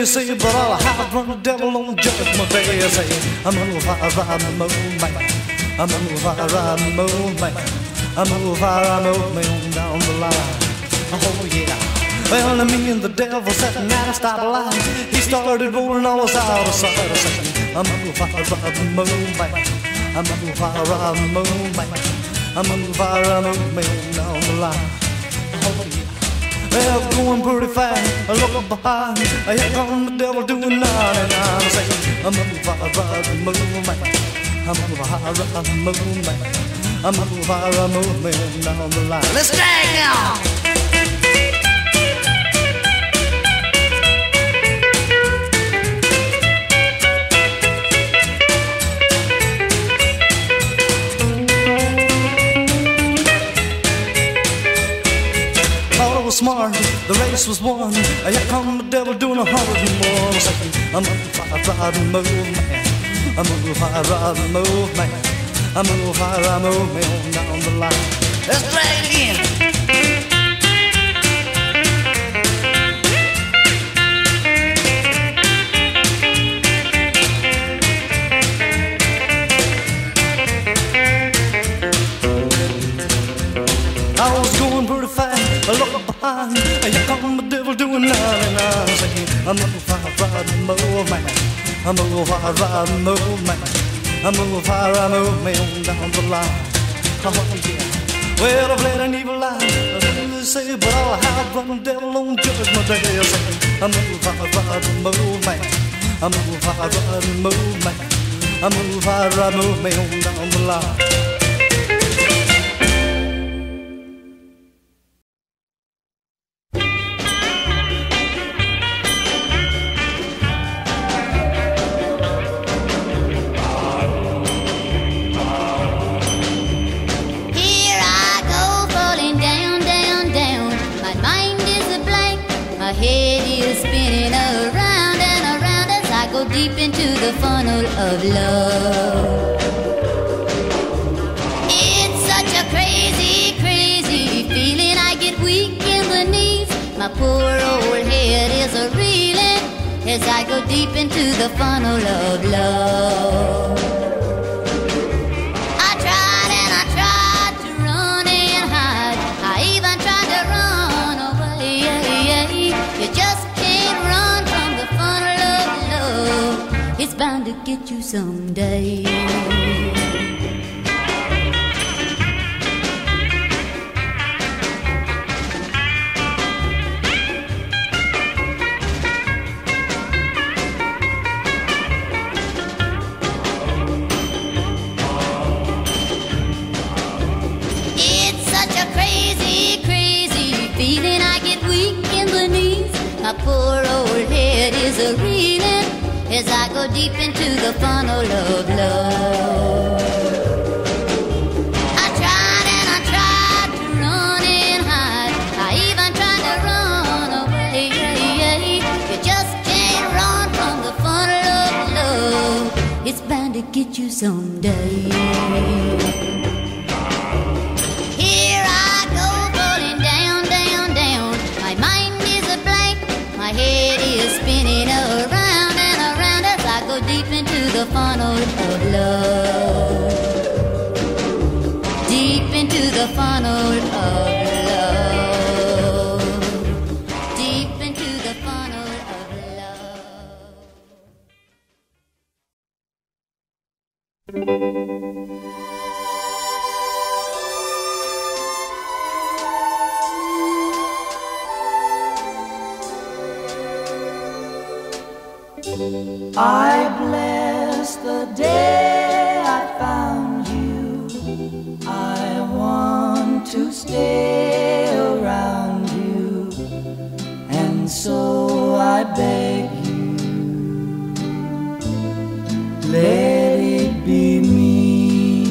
you say, but I'll hide from the devil on Judgment Day. I say, I'm a fire riding moonman. I'm a fire riding moonman. I'm a fire moving down the line. Oh yeah. Well, me and the devil sitting at a stoplight. He started rolling all us out of sight. I say, I'm a fire riding moonman. I'm a fire riding moonman. I'm a fire moving down the line. Oh yeah. Well, going pretty fast, I look behind. Here comes the devil doing 99. I say, I'm a fire riding moonman. I'm a fire riding moonman. I'm a fire moving down the line. Let's drag now. Smart, the race was won. Here come the devil doing 100 more. I'm a fire riding movement. I'm a fire riding movement. I'm a fire moving down the line. Let's drag it again. I was going pretty fast, I look behind. Here come the devil doing 99. Saying, I'm a fire riding movement. I'm a fire riding movement. I'm a fire moving down the line. Oh yeah. Well, I've led an evil life, they say, but I'll hide from the devil on Judgment Day. Saying, I'm a fire riding movement. I'm a fire riding movement. I'm a fire moving down the line. Deep into the funnel of love. It's such a crazy, crazy feeling. I get weak in the knees. My poor old head is a reeling as I go deep into the funnel of love. I tried and I tried to run and hide. I even tried to run away. You just can't run from the funnel of love. It's bound to get you someday. It's such a crazy, crazy feeling. I get weak in the knees. My poor old head is a reeling as I go deep into the funnel of love. I tried and I tried to run and hide. I even tried to run away. You just can't run from the funnel of love. It's bound to get you someday. Here I go falling down, down, down. My mind is a blank. My head is spinning around. Go deep into the funnel of love. Deep into the funnel of love. Deep into the funnel of love. I bless the day I found you. I want to stay around you, and so I beg you, let it be me.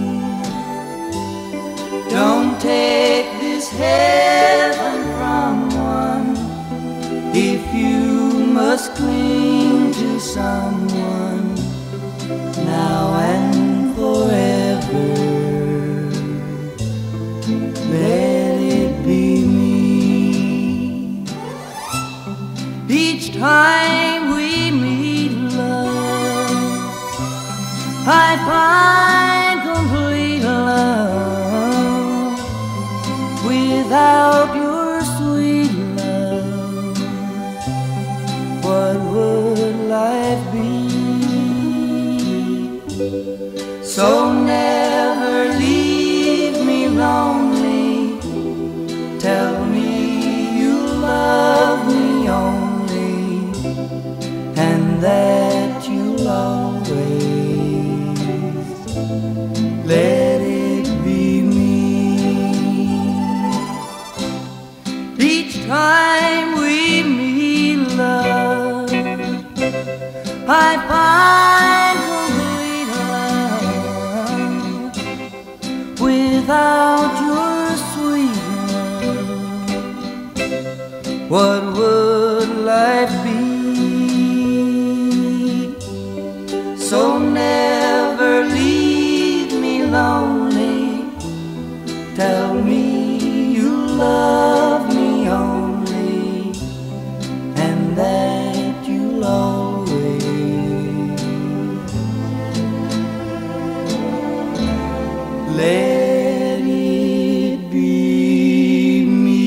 Don't take this heaven from one if you must cling to someone now and forever. Let it be me. Each time and that you'll always let it be me. Each time we meet, love, I find complete love without your sweet love. What would life be? So never leave me lonely. Tell me you love me only, and that you'll always let it be me.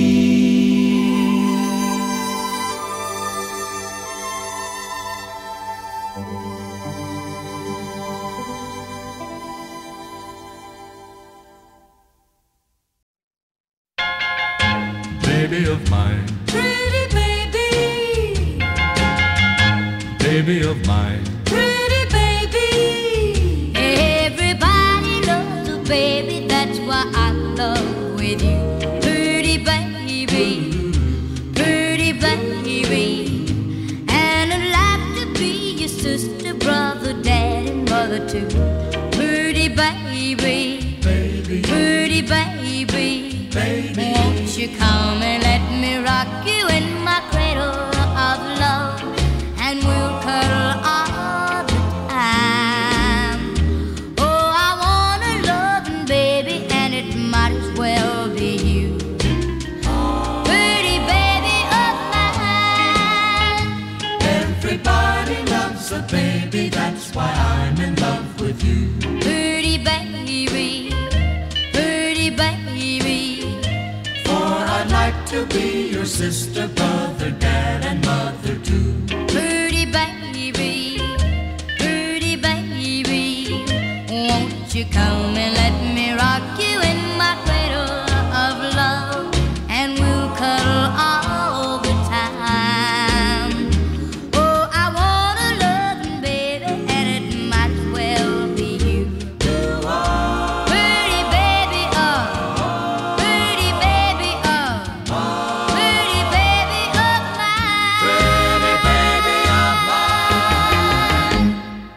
Baby of mine, Pretty baby, baby of mine, pretty baby. Everybody loves a baby, that's why I'm in love with you. Pretty baby, pretty baby. And I'd like to be your sister, brother, dad, and mother too. Pretty baby, baby, pretty baby. baby. Won't you come and let me rock you in my cradle of love, and we'll cuddle all the time. Oh, I want a loving baby, and it might as well be you. Pretty baby of mine. Everybody loves a baby, that's why I'm in love with you. Pretty baby, pretty baby. For I'd like to be your sister, brother, dad, and mother too. Pretty baby, pretty baby. Won't you come and let me rock you in my cradle of love, and we'll cuddle all the time. Oh, I want a loving baby, and it might as well be you. Pretty baby, oh, pretty baby, oh, pretty baby of mine. Pretty baby of mine.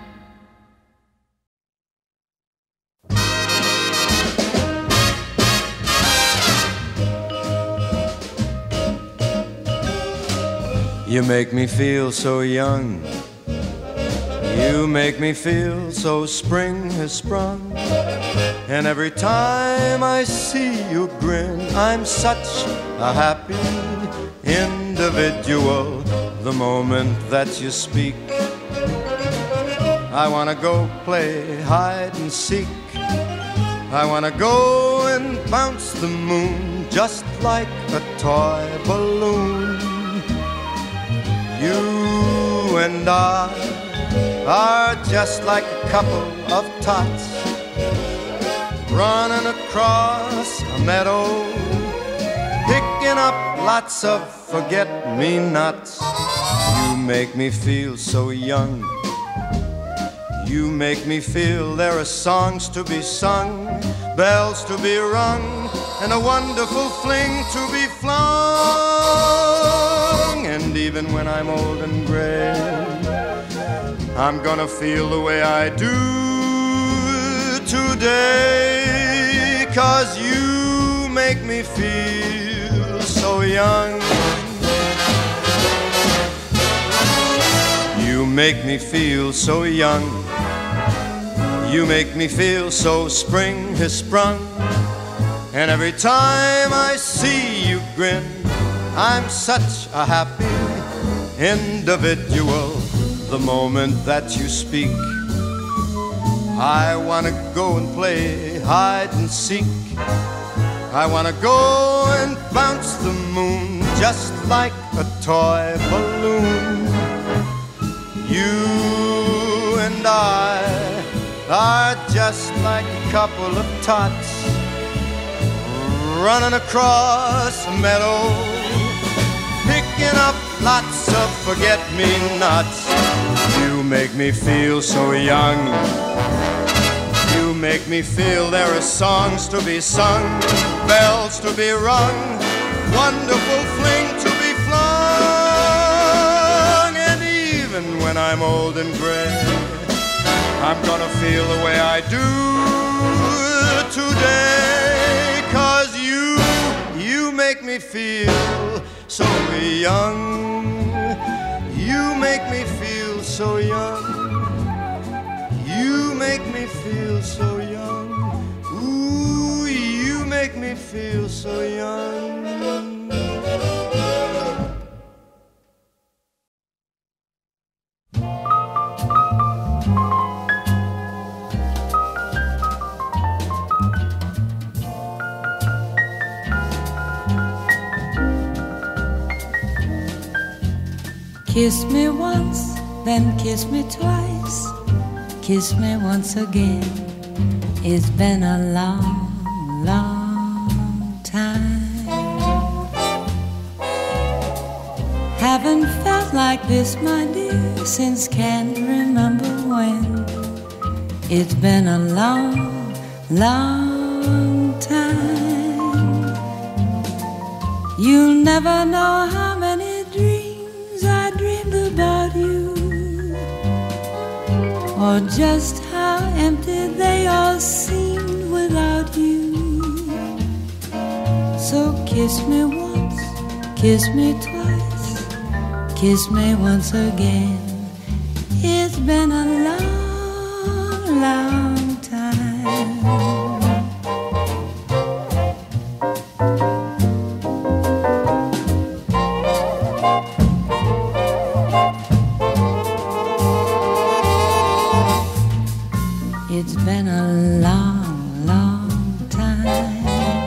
You make me feel so young. You make me feel so spring has sprung. And every time I see you grin, I'm such a happy individual. The moment that you speak, I wanna go play hide and seek. I wanna go and bounce the moon just like a toy balloon. You and I are just like a couple of tots running across a meadow, picking up lots of forget-me-nots. You make me feel so young. You make me feel there are songs to be sung, bells to be rung, and a wonderful fling to be flung. And even when I'm old and gray, I'm gonna feel the way I do today, 'cause you make me feel so young. You make me feel so young. You make me feel so spring has sprung. And every time I see you grin, I'm such a happy individual. The moment that you speak, I wanna go and play hide and seek. I wanna go and bounce the moon just like a toy balloon. You and I are just like a couple of tots running across a meadow, picking picking up lots of forget-me-nots. You make me feel so young. You make me feel there are songs to be sung, bells to be rung, wonderful fling to be flung. And even when I'm old and gray, I'm gonna feel the way I do today. 'Cause you make me feel so young. You make me feel so young. You make me feel so young. Ooh, you make me feel so young. Kiss me once, then kiss me twice. Kiss me once again. It's been a long, long time. Haven't felt like this, my dear, since can't remember when. It's been a long, long time. You'll never know how many dreams I dreamed about you, or just how empty they all seemed without you. So kiss me once, kiss me twice, kiss me once again. It's been a long, long time. It's been a long, long time.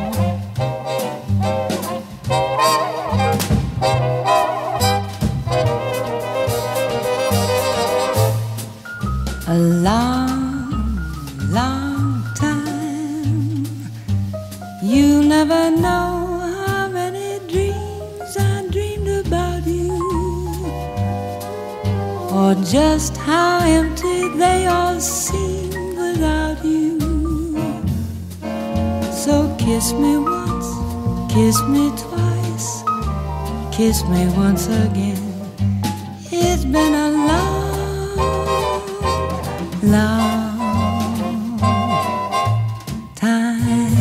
A long, long time. You never know how many dreams I dreamed about you, or just how empty they all seem without you. So kiss me once, kiss me twice, kiss me once again. It's been a long, long time.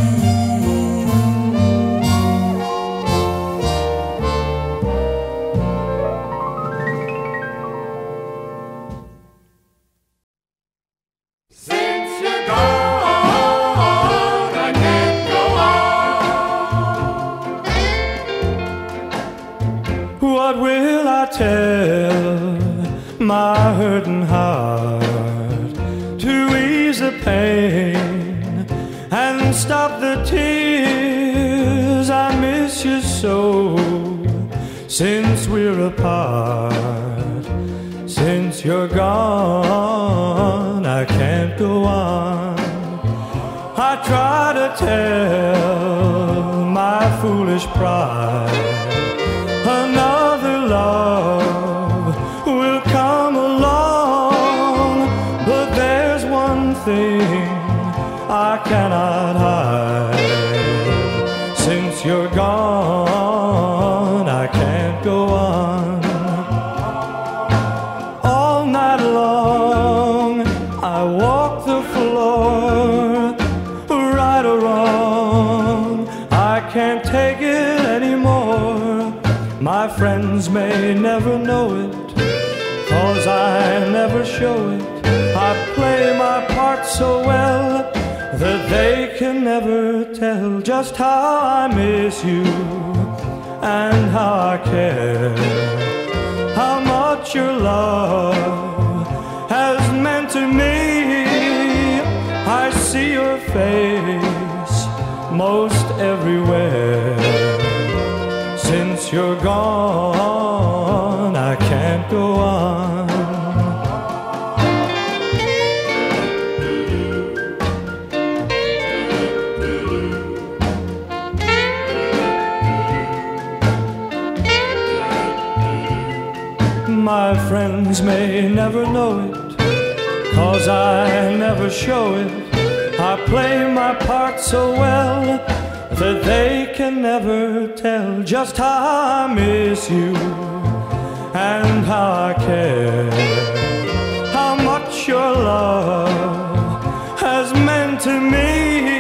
What will I tell my hurting heart to ease the pain and stop the tears? I miss you so since we're apart. Since you're gone, I can't go on. I try to tell my foolish pride another love will come along, but there's one thing I cannot hide. Since you're gone, I can't go on. All night long I walk the floor, right or wrong, I can't take it anymore. My friends may never know it, 'cause I never show it. I play my part so well that they can never tell just how I miss you and how I care, how much your love has meant to me. I see your face most everywhere. Since you're gone, I can't go on. friends may never know it, 'cause I never show it. I play my part so well that they can never tell just how I miss you and how I care, how much your love has meant to me.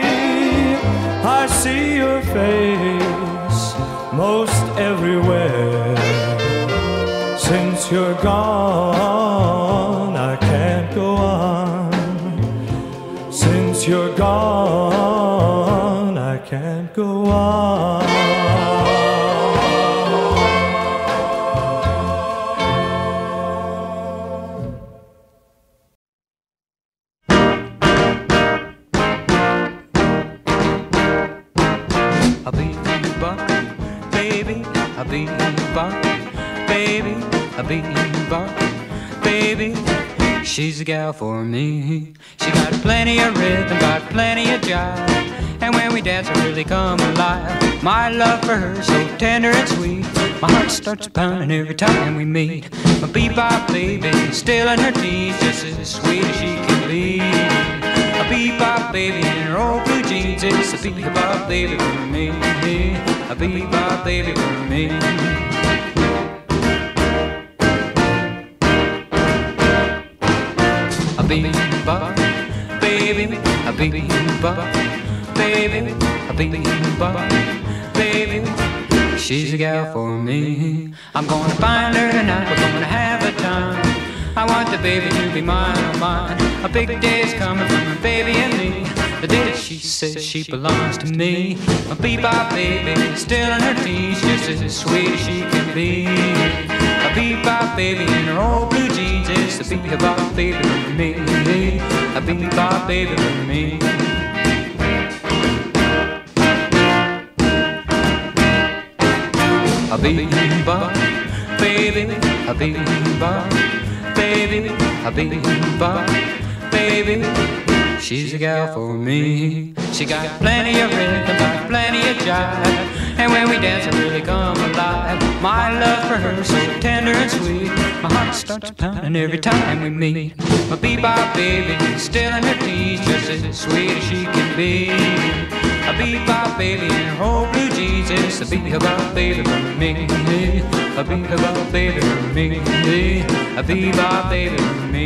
I see your face most everywhere. Since you're gone, I can't go on. Since you're gone, I can't go on. Habiba, baby, Habiba, baby, Habiba, baby, she's a gal for me. She got plenty of rhythm, got plenty of jive, and when we dance I really come alive. My love for her so tender and sweet, my heart starts pounding every time we meet. My bebop baby, still in her teens, just as sweet as she can be. A bebop baby in her old blue jeans, it's a bebop baby for me. A bebop baby for me. A bebop baby, a bebop baby, a bebop baby, she's a gal for me. I'm gonna find her tonight, we're gonna have a time. I want the baby to be mine, oh mine. A big day's coming for my baby and me, the day that she says she belongs to me. My bebop baby, still in her teens, just as sweet as she can be. A bebop baby in her old blue jeans, it's a bebop baby for me. A bebop baby for me. A bebop baby, a bebop baby, a bebop baby, she's a gal for me. She got plenty of rhythm, got plenty of jive, and when we dance I really come alive. My love for her so tender and sweet, my heart starts pounding every time we meet. My bebop baby, still in her teens, just as sweet as she can be. A bebop baby in her old blue jeans, it's a bebop baby for me. A bebop baby for me. A bebop baby for me.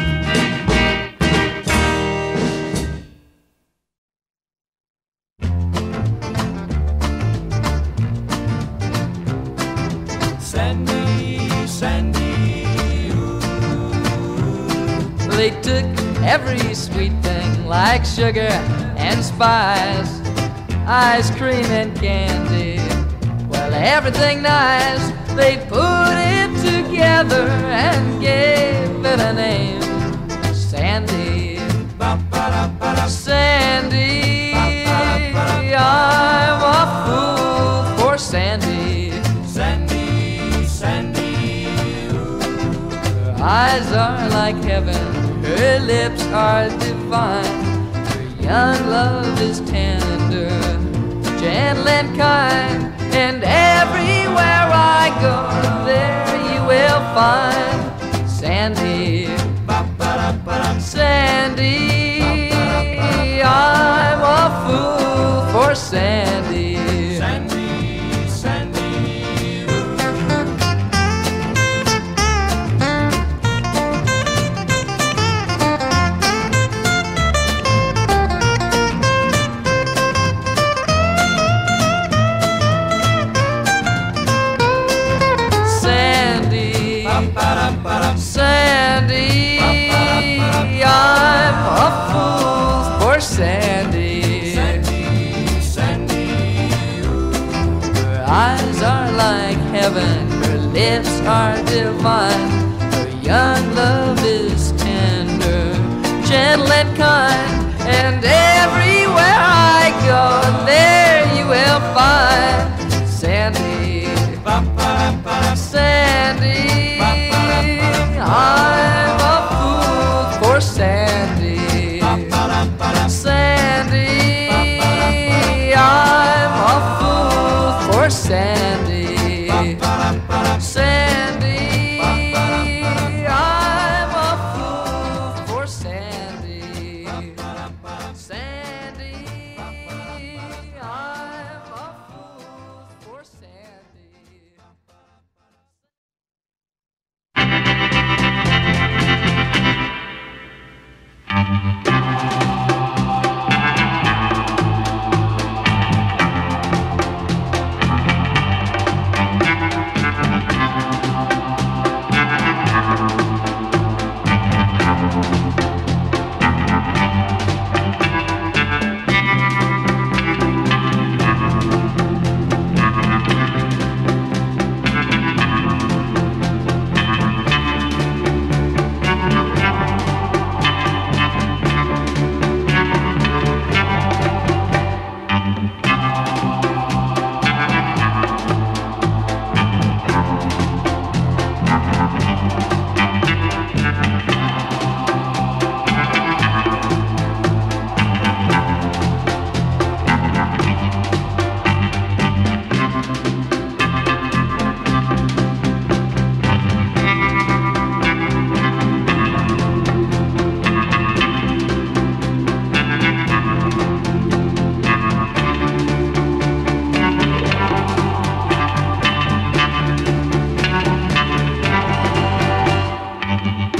They took every sweet thing like sugar and spice, ice cream and candy, well, everything nice. They put it together and gave it a name, Sandy. Sandy, I'm a fool for Sandy. Sandy, Sandy, her eyes are like heaven, her lips are divine, her young love is tender, gentle and kind, and everywhere I go, there you will find Sandy. Sandy, I'm a fool for Sandy. Sandy, Sandy. Sandy, I'm a fool for Sandy. Sandy, Sandy. Her eyes are like heaven, her lips are divine, her young love is tender, gentle and kind, and everywhere I go, there you will find Sandy. Sandy, I'm a fool for Sandy. Sandy, I'm a fool for Sandy. Sandy,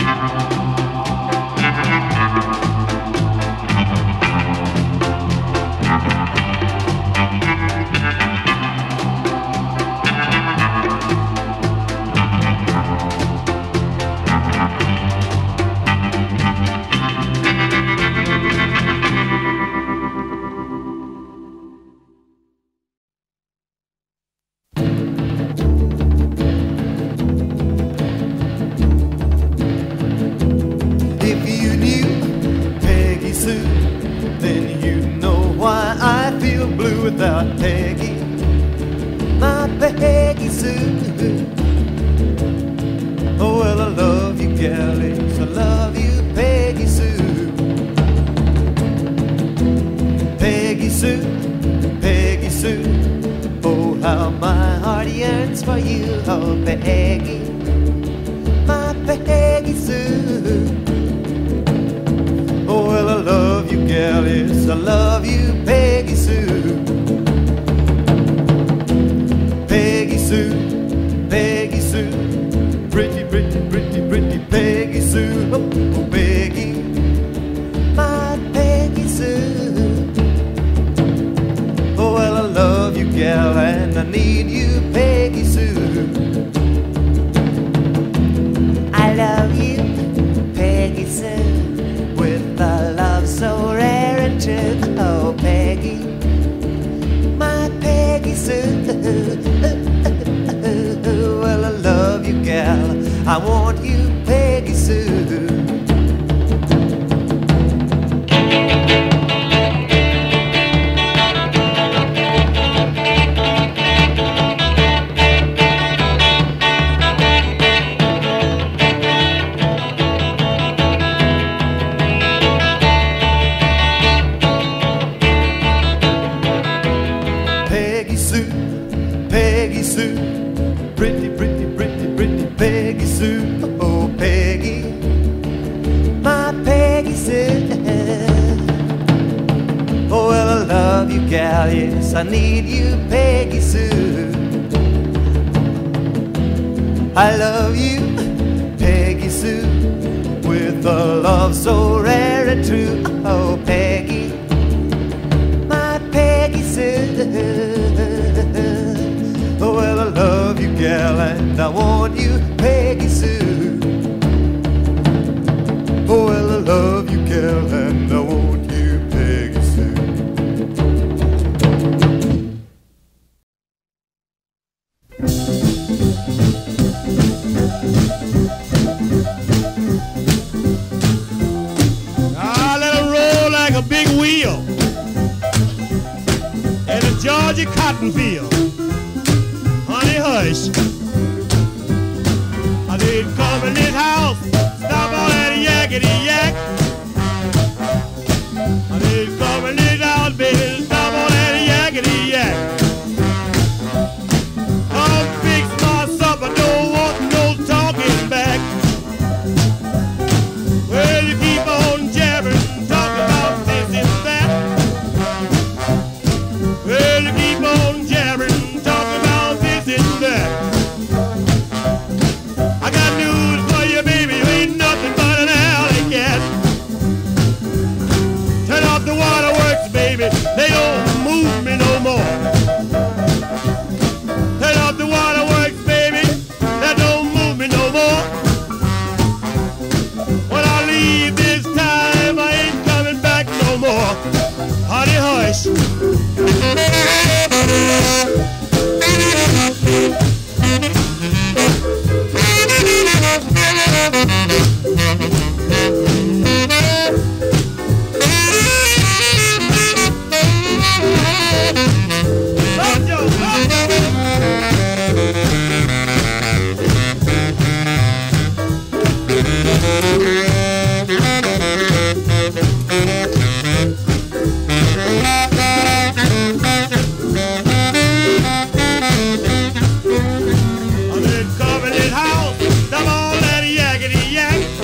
Without Peggy, my Peggy Sue. Oh, well, I love you, galleys, I love you, Peggy Sue. Peggy Sue, Peggy Sue. Oh, how my heart yearns for you, oh, Peggy, my Peggy Sue. Oh, well, I love you, galleys, I love you, Peggy Sue. Peggy Sue, Peggy Sue, pretty, pretty, pretty, pretty Peggy Sue. Oh, oh, Peggy, my Peggy Sue. Oh, well, I love you, gal, and I need you, Peggy Sue. I love you, Peggy Sue, with a love so rare and true. Oh, Peggy, my Peggy Sue. Well, I love you, gal, I want you, Peggy Sue. Peggy Sue, Peggy Sue, pretty, pretty, pretty, pretty Peggy Sue. Oh, Peggy, my Peggy Sue. Oh, well, I love you, gal, yes, I need you, Peggy Sue. I love you, Peggy Sue, with a love so rare and true. Oh, Peggy, my Peggy Sue. Oh, well, I love you, gal, and I want you, Peggy Sue. Oh, well, I love you, gal, and I want you, Peggy Sue. I let her roll like a big wheel in a Georgia cotton field. Honey, hush. I didn't come in this house, stop all that yakety yak. I didn't come in this house, baby, stop all that yakety yak. Come fix my supper, don't want no talking back. Well, you keep on jabbering, talking about this and that. Well, you keep on jabbering, talking about this and that. I got news for you, baby, you ain't nothing but an alley cat. Turn off the waterworks, baby, they don't move me no more. Turn off the waterworks, baby, that don't move me no more. When I leave this time, I ain't coming back no more. Honey, hush. I didn't come in this house, stop all that yakety yak.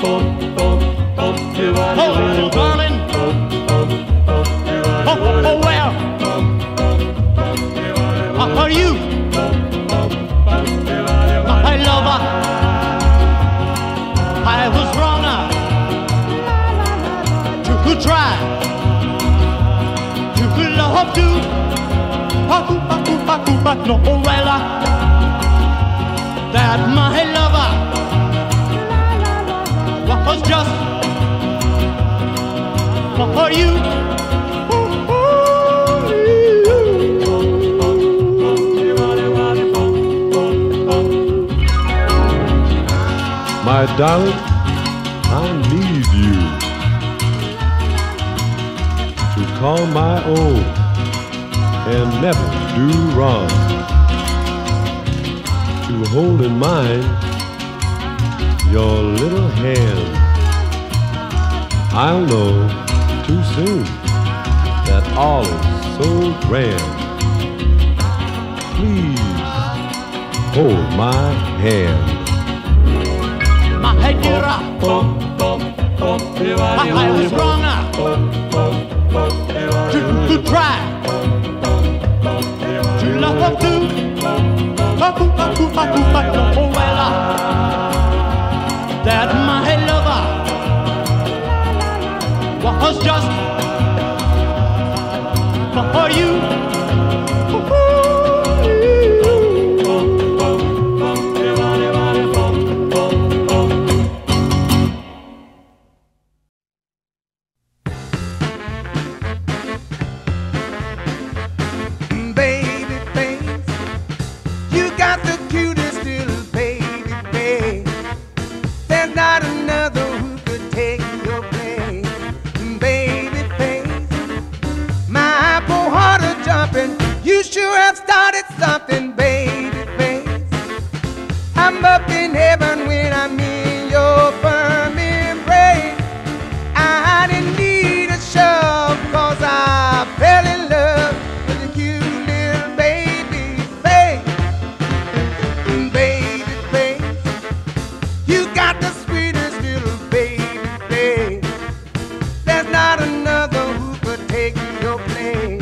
Oh, darling. Oh, well. Are you my lover? I was wrong to try to love you. But no, well, that my lover was just for you. My darling, I need you to call my own and never do wrong, to hold in mind your little hand. I'll know too soon that all is so grand. Please hold my hand. My dear, I was wrong to try to love you. Oh, well, that my lover was just for you. You sure have started something, baby face. I'm up in heaven when I'm in your firm embrace. I didn't need a shove, cause I fell in love with a cute little baby face. Baby face, you got the sweetest little baby face. There's not another who could take your place.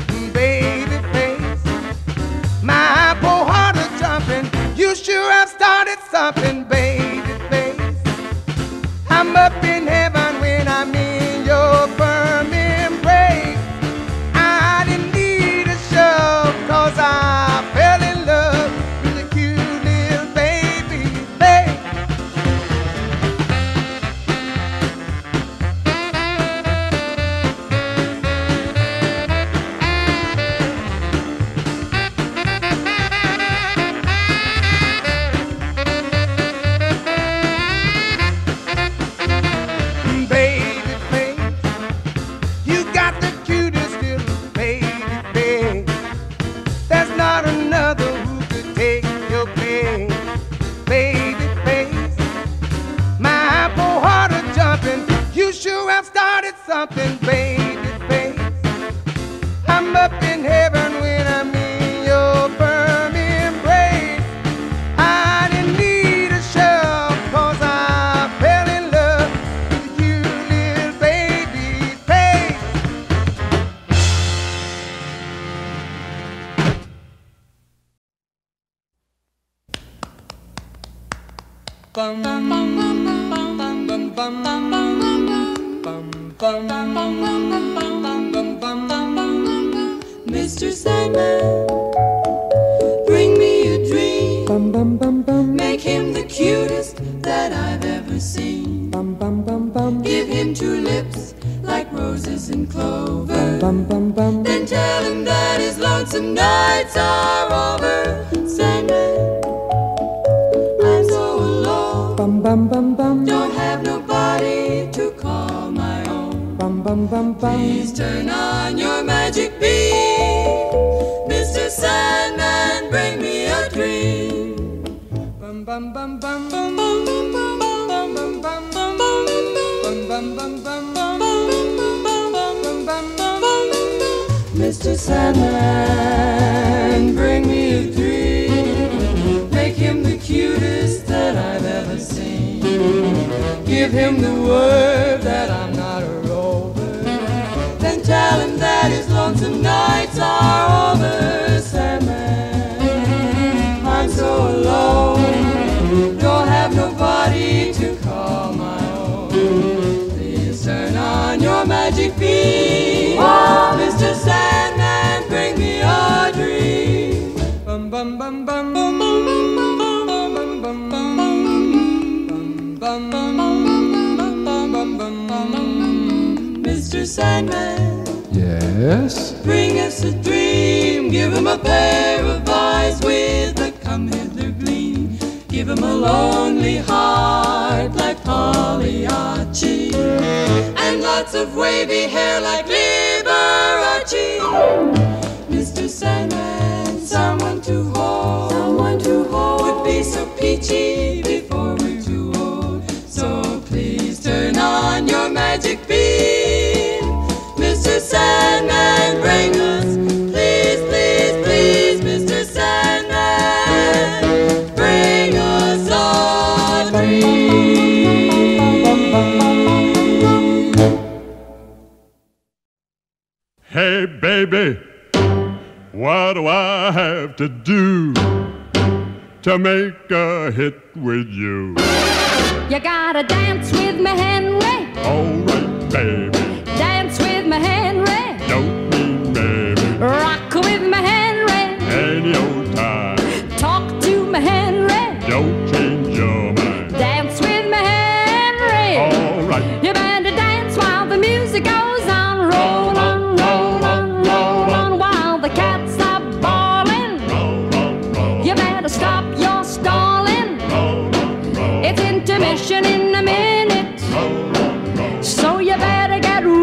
My poor heart is jumping. You sure have started something, baby face. I'm up in heaven when I'm in your firm embrace. I didn't need a shove, cause I fell in love with a cute little baby face. Something, baby face. I'm up in heaven when I'm in your firm embrace. I didn't need a shove, cause I fell in love with you, little baby face. Bum, bum, bum, bum, bum, bum, bum, bum, Mr. Sandman, bring me a dream. Make him the cutest that I've ever seen. Give him two lips like roses and clover. Then tell him that his lonesome nights are over. Sandman, I'm so alone. Don't have nobody to call my own. Please turn on your magic beam. Mr. Sandman, bring me a dream. Mr. Sandman, bring me a dream. Make him the cutest that I've ever seen. give him the word that I'm not a rover. Then tell him that his lonesome nights are over. Sandman, I'm so alone, don't have nobody to call my own. Please turn on your magic beam, oh, Mr. Sandman, bring me a dream. Bum bum bum bum bum bum bum bum bum bum bum bum. Mr. Sandman, yes? Bring us a dream. Give him a pair of eyes with a come-hither gleam. Give him a lonely heart like Pagliacci, and lots of wavy hair like Liberace. Mr. Sandman, someone to hold, would be so peachy before we're too old. So please turn on your magic beam, Mr. Sandman, bring us, please, please, please, Mr. Sandman, bring us a dream. Hey, baby, what do I have to do to make a hit with you? You gotta dance with me, Henry. All right, baby. Dance with me, Henry. Don't mean maybe. Rock with me, Henry. Any old time. Talk to me, Henry. Don't change your mind. Dance with me, Henry. All right. You better dance while the music goes on. Roll on, roll on, roll on while the cats are bawling. You better stop your stalling. It's intermission in a minute. So you better get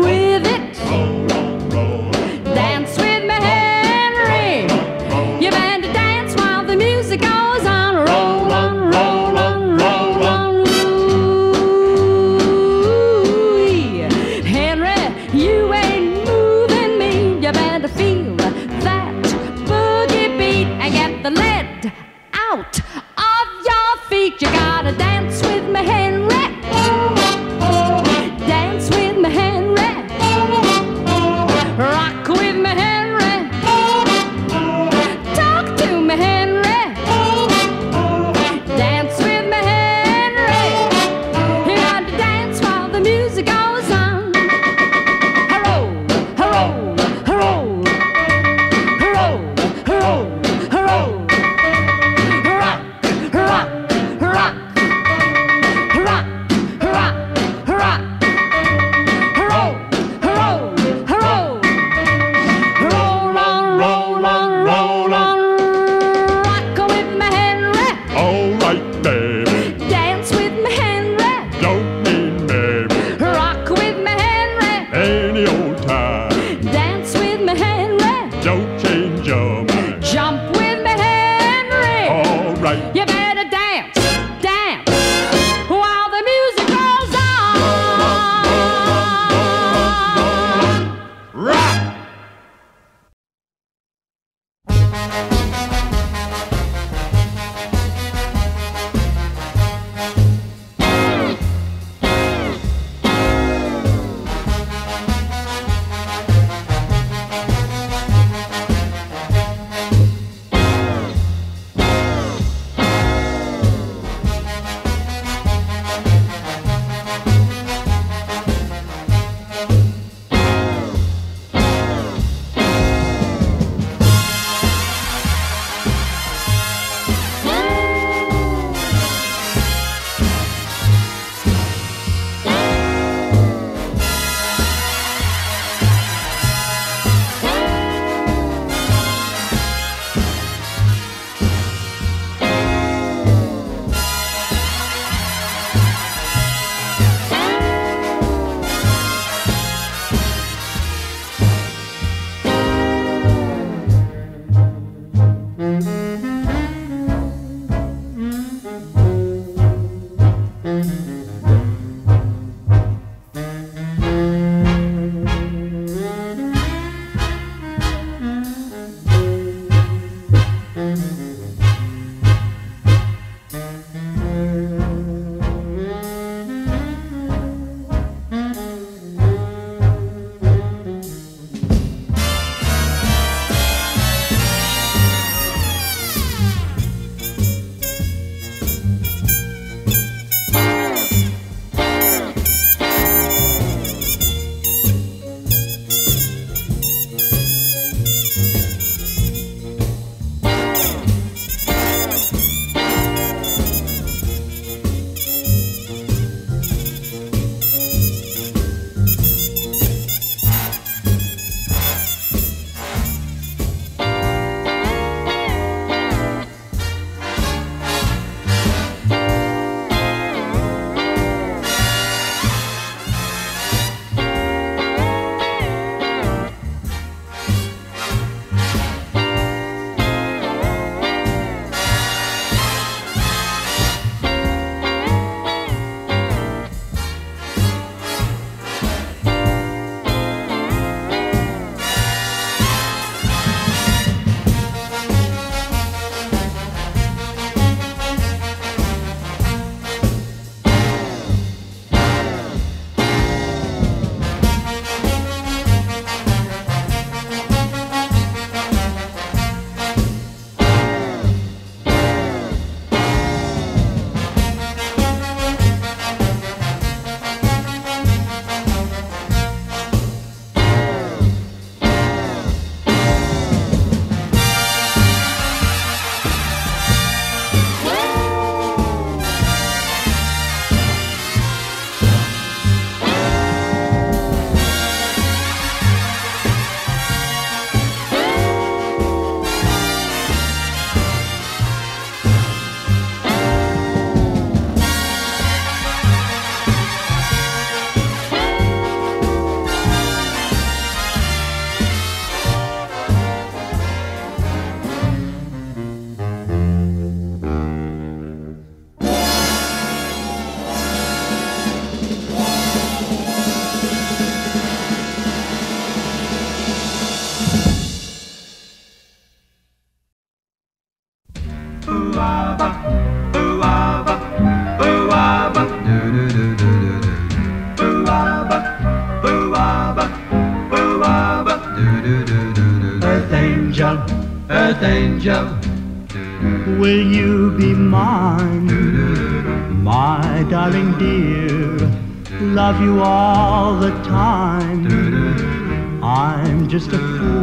Earth angel, earth angel, will you be mine? My darling dear, love you all the time. I'm just a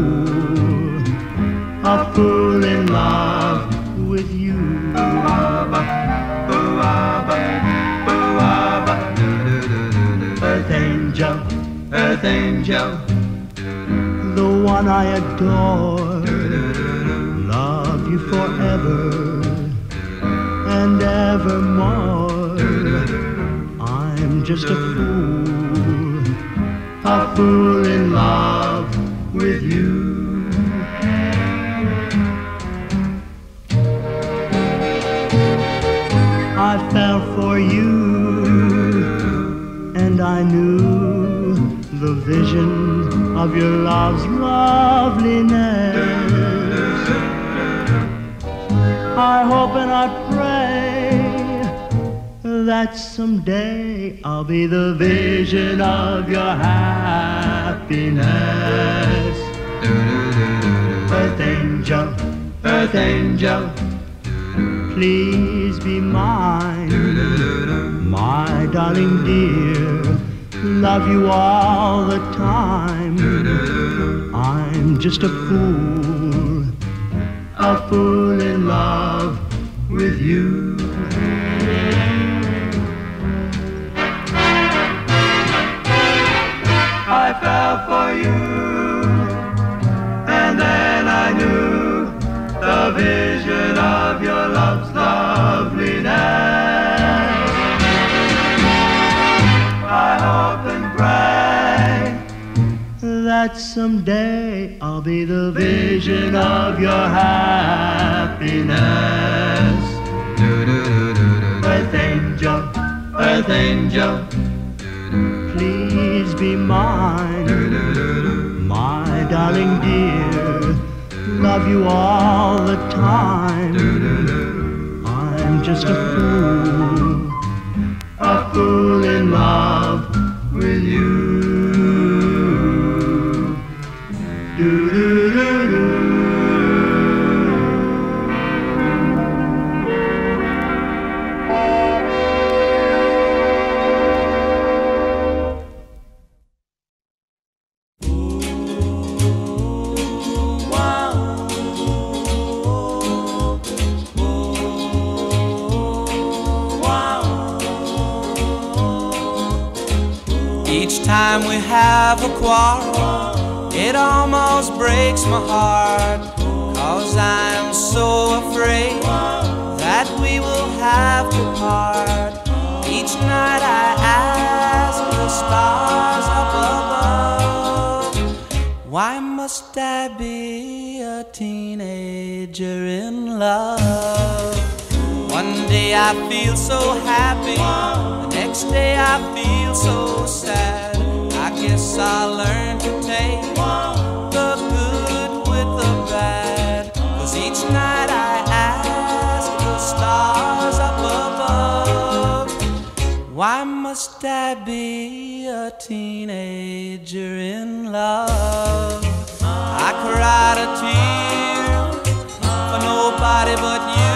fool in love with you. Earth angel, earth angel, the one I adore, love you forever and evermore. I'm just a fool in love with you. I fell for you, and I knew the vision of your love's loveliness. I hope and I pray that someday I'll be the vision of your happiness. Earth angel, earth angel, please be mine. My darling dear, love you all the time. I'm just a fool in love with you. I fell for you, and then I knew the vision of your love's loveliness. I hope and pray that someday I'll be the vision of your happiness. Earth angel, earth angel, please be mine. My darling dear, love you all the time. I'm just a fool in love with you. Each time we have a quarrel, it almost breaks my heart, 'cause I'm so afraid that we will have to part. Each night I ask the stars up above, why must I be a teenager in love? One day I feel so happy, the next day I feel so sad. I guess I'll learn to take the good with the bad, 'cause each night I ask the stars up above, why must I be a teenager in love? I cried a tear for nobody but you.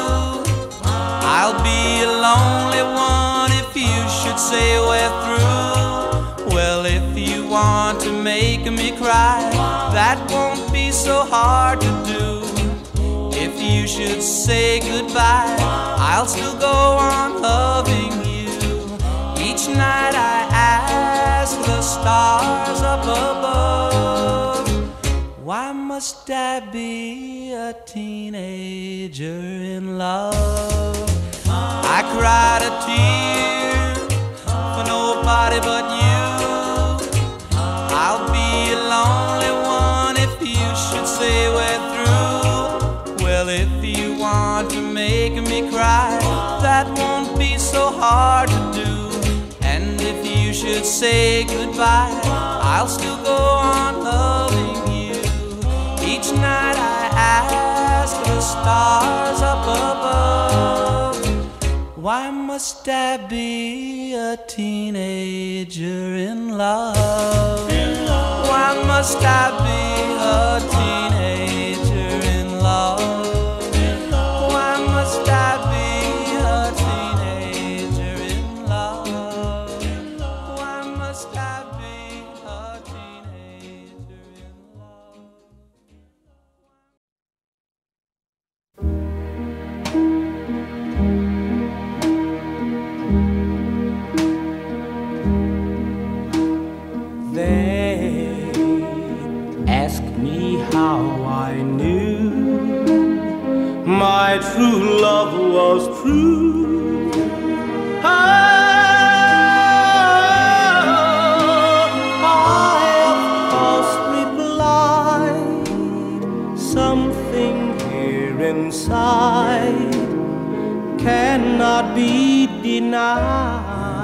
I'll be a lonely one if you should say we're through. Well, if you want to make me cry, that won't be so hard to do. If you should say goodbye, I'll still go on loving you. Each night I ask the stars up above, why must I be a teenager in love? I cried a tear for nobody but you. I'll be a lonely one if you should say we're through. Well, if you want to make me cry, that won't be so hard to do. And if you should say goodbye, I'll still go on loving you. Each night I ask the stars up above, why must I be a teenager in love? Why must I be a teenager in love? Why must I be a teenager in love? Why must I be a teenager in love? They ask me how I knew my true love was true. I of course replied, something here inside cannot be denied.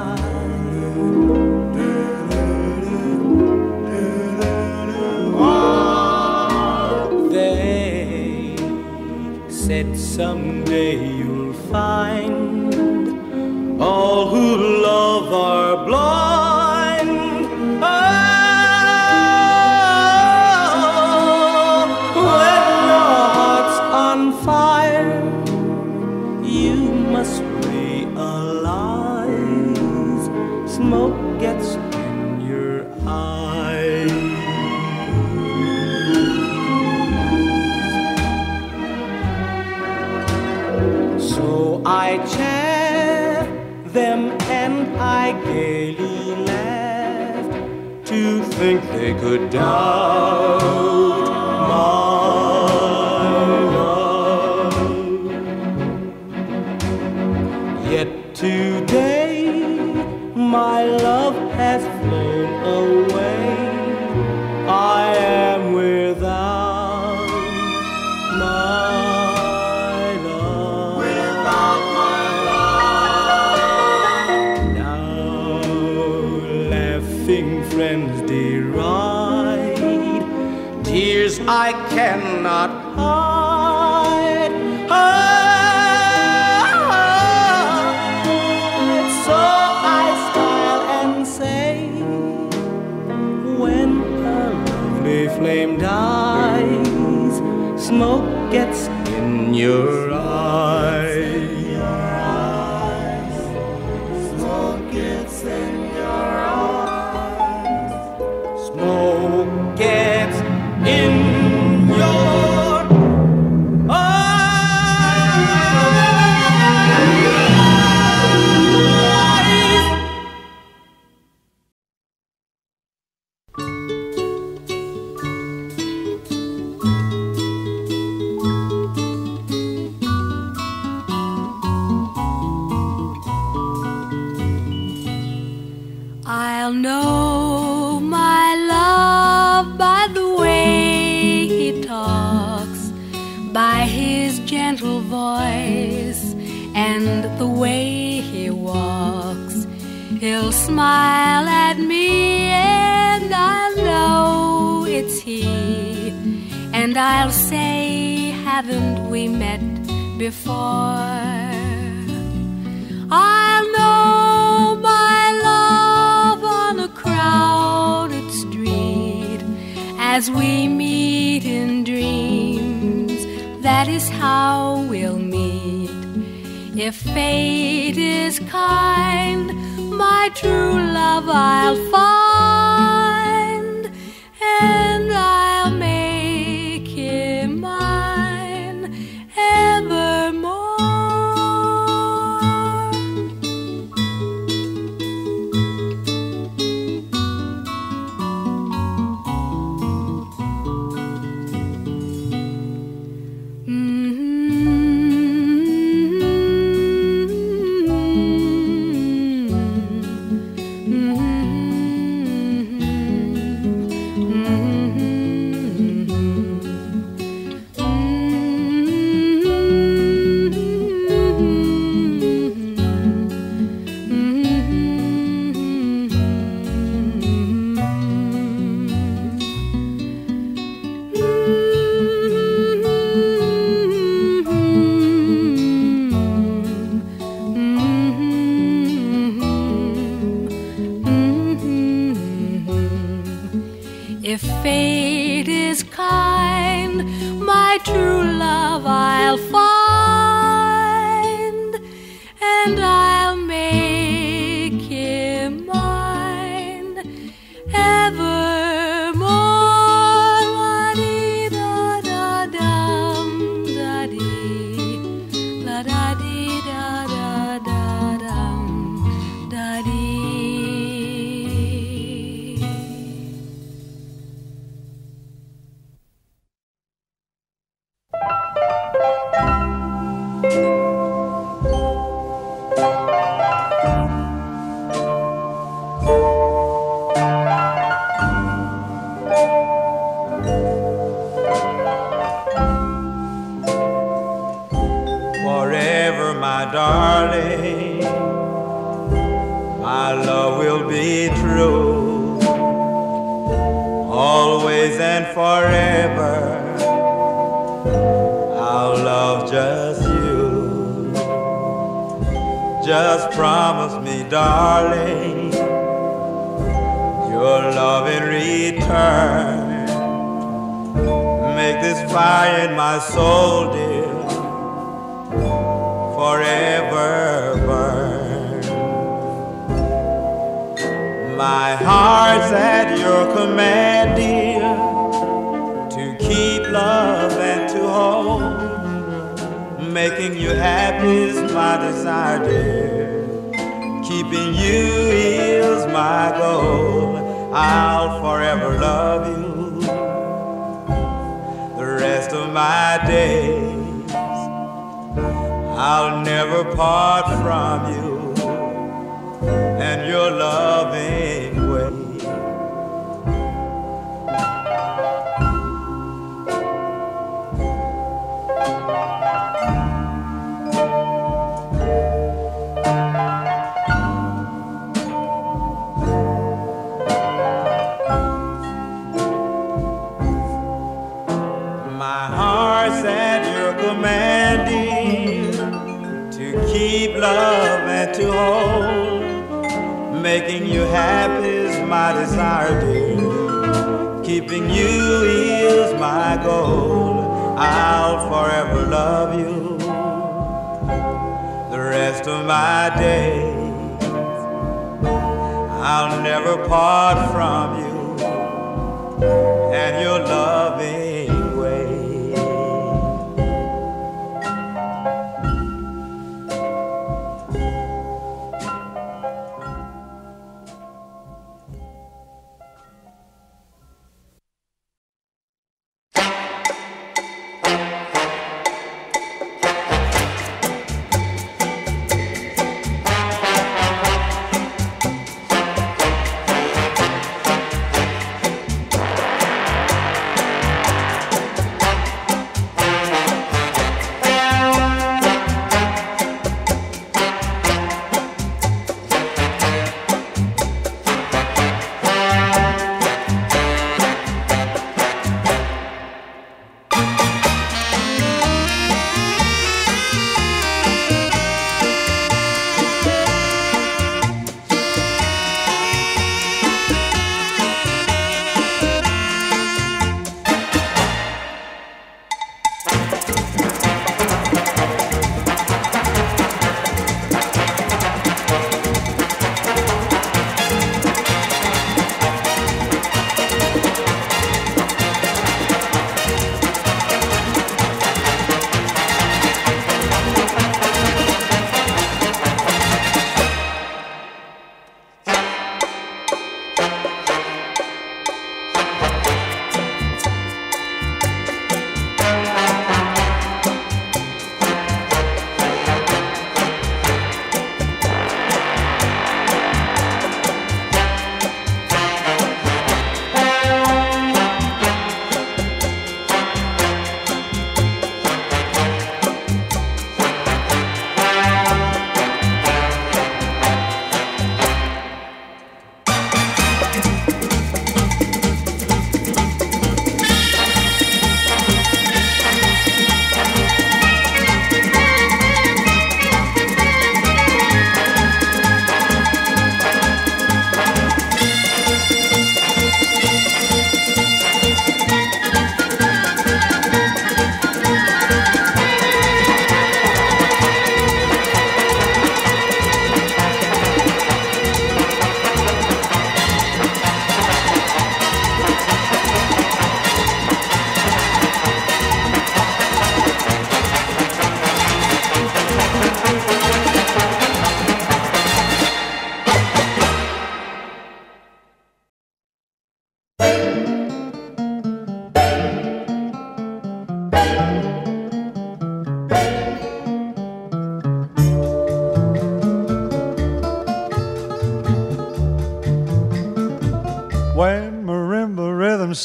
They said someday you'll find all who love are blind. When your heart's on fire, you must realize smoke gets in your eyes. So I chaffed them and I gaily laughed to think they could doubt my love. Yet today my love has flown away. I am without my love. Without my love. Now laughing friends deride tears I cannot hide. So I smile and say, when a lovely flame dies, smoke gets in your eyes. Smoke gets in your eyes. Smoke gets in your eyes. I'll know my love by the way he talks, by his gentle voice and the way he walks. He'll smile at me and I'll know it's he, and I'll say, haven't we met before? I'll know my love on a crowded street as we meet in dreams. That is how we'll meet. If fate is kind, my true love I'll find, and I'll make him mine evermore. fate is kind, my true love I'll find, and I'll make him mine evermore. La-dee-da-da-dum, da-dee, la-da-dee-da-da-da-dum, da-dee. Forever, my darling, my love will be true. Always and forever, I'll love just you. Just promise me, darling, your love in return. Make this fire in my soul, dear, forever burn. My heart's at your command, dear, to keep love and to hold. Making you happy is my desire, dear. Keeping you is my goal. I'll forever love you the rest of my days. I'll never part from you and your loving way. My heart's at your command, dear, to keep love and to hold. Making you happy is my desire, dear. Keeping you is my goal. I'll forever love you the rest of my days. I'll never part from you and your loving way.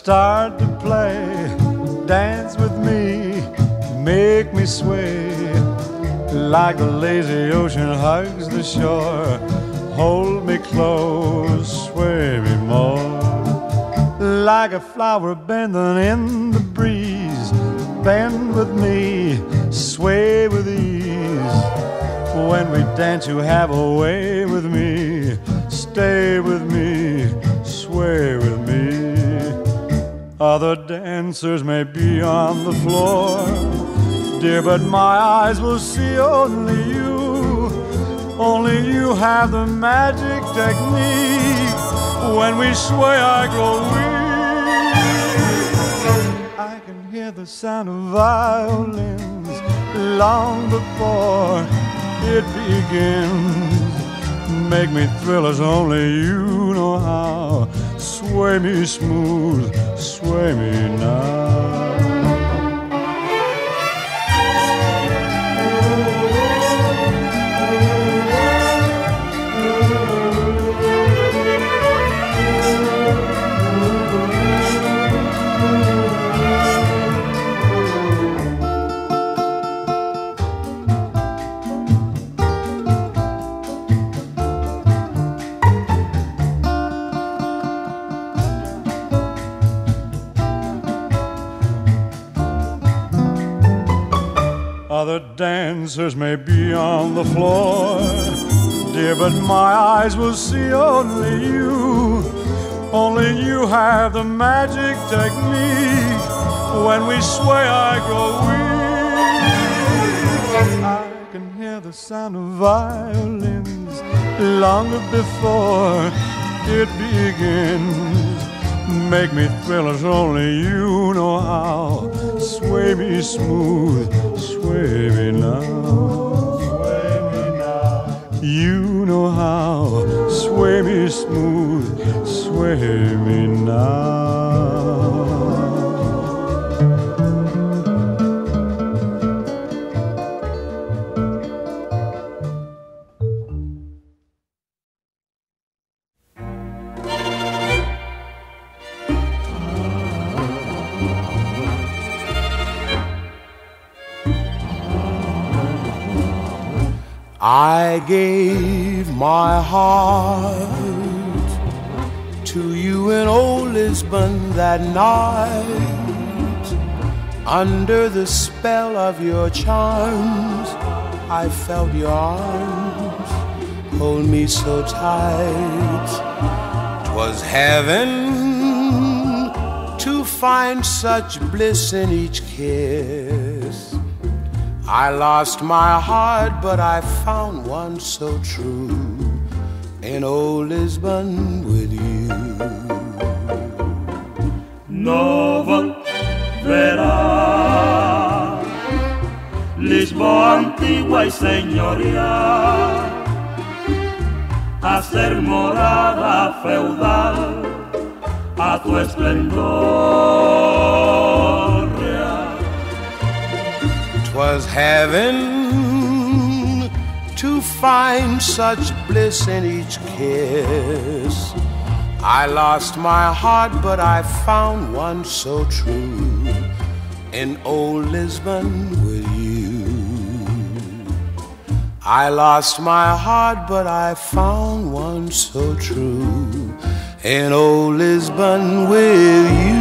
start to play. Dance with me, make me sway. Like the lazy ocean hugs the shore. Hold me close, sway me more. Like a flower bending in the breeze. Bend with me, sway with ease. When we dance you have a way with me. Stay with me, sway with me. Other dancers may be on the floor, dear, but my eyes will see only you. Only you have the magic technique. When we sway I grow weak. I can hear the sound of violins long before it begins. Make me thrill as only you know how. Sway me smooth, sway me now. Other dancers may be on the floor, dear, but my eyes will see only you. Only you have the magic technique. When we sway I grow weak. I can hear the sound of violins long before it begins. Make me thrill as only you know how. Sway me smooth, sway me now. Sway me now. You know how. Sway me smooth, sway me now. I gave my heart to you in old Lisbon that night. Under the spell of your charms, I felt your arms hold me so tight. 'Twas heaven to find such bliss in each kiss. I lost my heart, but I found one so true in old Lisbon with you. No volverá Lisboa antigua y señorial a ser morada feudal a tu esplendor. 'Twas heaven to find such bliss in each kiss. I lost my heart, but I found one so true in old Lisbon with you. I lost my heart, but I found one so true in old Lisbon with you.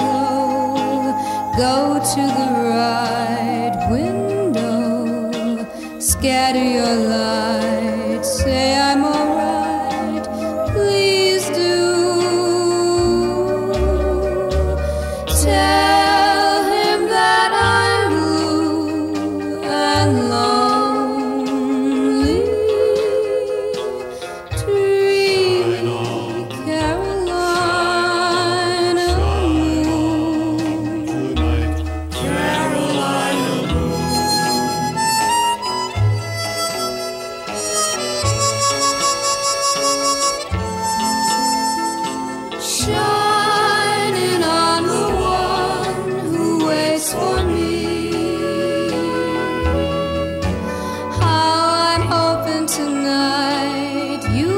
Go to the right window scatter your light. Say I'm alright, please do. Tell him that I'm blue and lonely. Dreamy Carolina moon. Carolina moon. Shining on the one who waits for me. How I'm hoping tonight you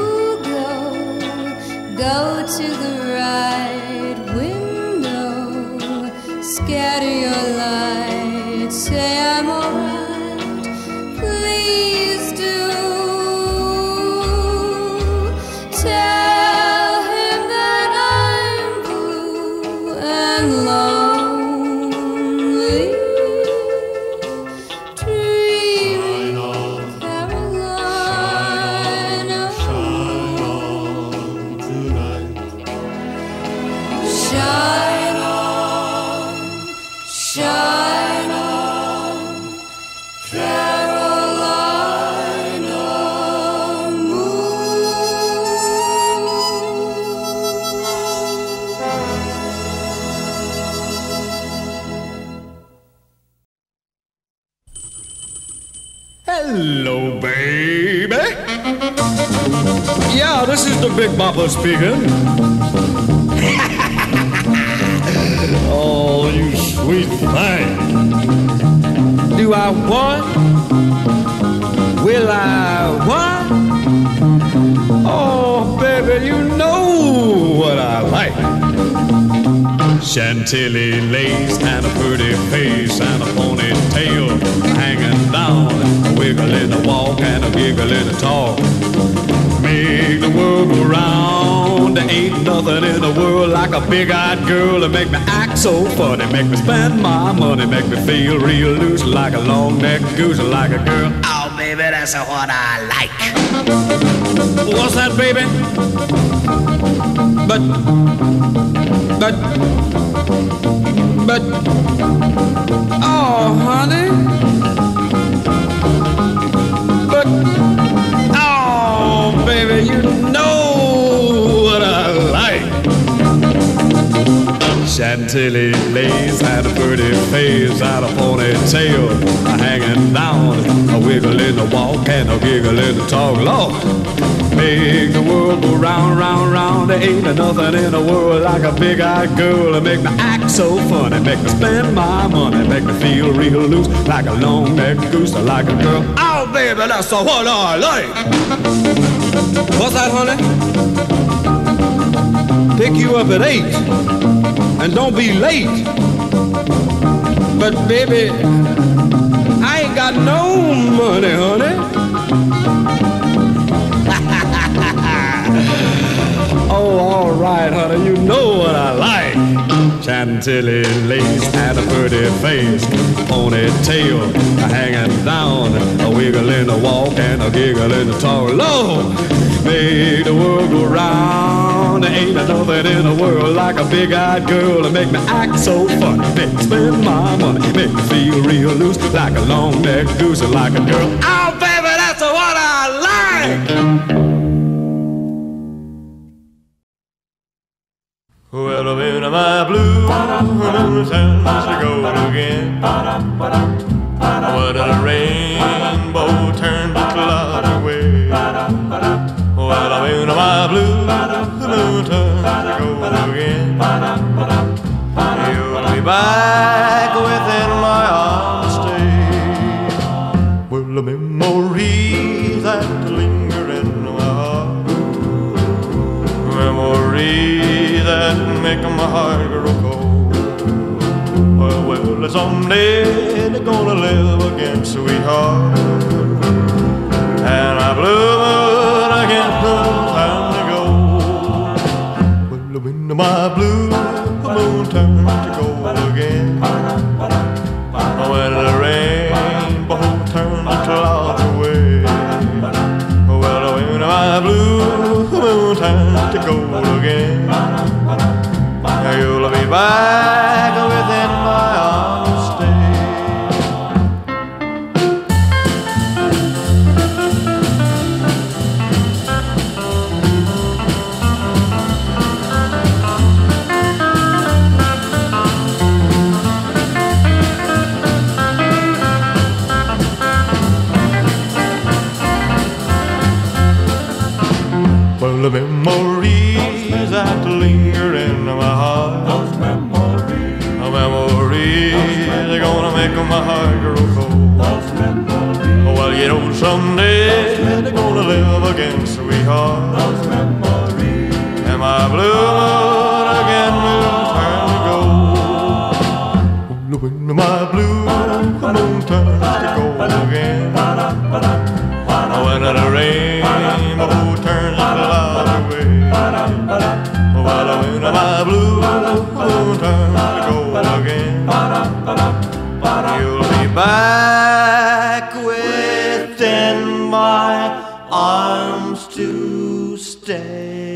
go to the right window, scatter your light, say I'm alright, please do. Tell him that I'm blue and lonely. Dreamy Carolina. Shine on, shine on, Carolina moon. Hello, baby. Yeah, this is the Big Bopper speaking. Oh, you sweet thing. Do I want? Will I what? Oh, baby, you know what I like. Chantilly lace and a pretty face and a ponytail hanging down, a wiggle in the walk and a giggle in the talk. Make the world go round. There ain't nothing in the world like a big-eyed girl to make me act so funny, make me spend my money, make me feel real loose like a long-necked goose, like a girl. Oh, baby, that's what I like. What's that, baby? But, oh, honey. But, oh, baby, you know what I like. Chantilly lace and a pretty face and a ponytail hanging down, a wiggle in the walk and a giggle in the talk. Lord, make the world go round, round, round. There ain't nothing in the world like a big-eyed girl to make me act so funny, make me spend my money, make me feel real loose like a long-necked goose, like a girl. Oh, baby, that's what I like. What's that, honey? Pick you up at 8 and don't be late. But baby, I ain't got no money, honey. Oh, all right, honey, you know what I like. Chantilly lace and a pretty face, ponytail hanging down, a wiggle in the walk and a giggle in the talk. Lord, make the world go round. There ain't nothing in the world like a big-eyed girl to make me act so funny, make me spend my money, make me feel real loose like a long-necked goose, like a girl. Oh, baby, that's what I like. Well, I'm in my blue mountains to go again. When the rainbow turned the clouds away. Well, I'm in my blue mountains to go again. You'll be back within my arms stay. Well, the memories that linger in my heart, memories that make my heart grow cold. Well, someday they're gonna live again, sweetheart. And my blue moon, I can't put time to go. Well, when my blue moon turns to gold again, when the rainbow turns the clouds away. cold again. You'll be back within my arms stay. Well, the memories that linger in my heart, those memories are gonna make my heart grow cold. Those memories, well, you know someday they're gonna live again, sweetheart. Those memories, and my blue moon again will turn to gold. When my blue moon turns to gold again, when the rainbow turns cloud away, well, when my blue moon turns to gold again, you'll be back within my arms to stay.